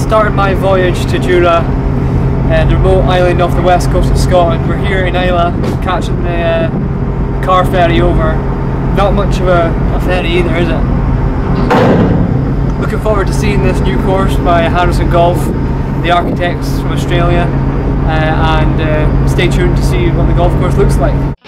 started my voyage to Jura, the remote island off the west coast of Scotland. We're here in Islay, catching the car ferry over. Not much of a ferry either, is it? Looking forward to seeing this new course by Harrison Golf, the architects from Australia, and stay tuned to see what the golf course looks like.